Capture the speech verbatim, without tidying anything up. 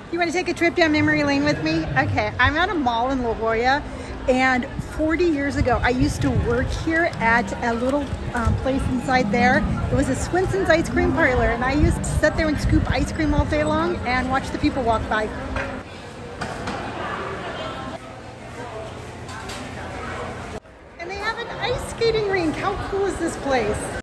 You want to take a trip down memory lane with me? Okay, I'm at a mall in La Jolla, and forty years ago, I used to work here at a little um, place inside there. It was a Swinson's ice cream parlor, and I used to sit there and scoop ice cream all day long and watch the people walk by. And they have an ice skating rink. How cool is this place?